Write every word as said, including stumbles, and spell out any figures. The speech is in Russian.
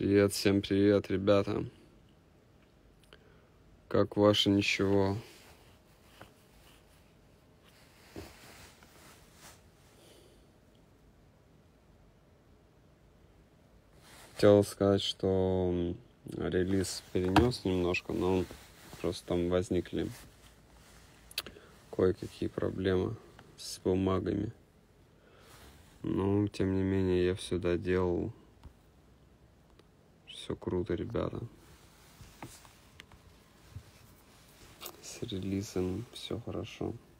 Привет, всем привет, ребята. Как ваше ничего? Хотел сказать, что релиз перенес немножко, но просто там возникли кое-какие проблемы с бумагами. Но, тем не менее, я все доделал. Все круто, ребята. С релизом все хорошо.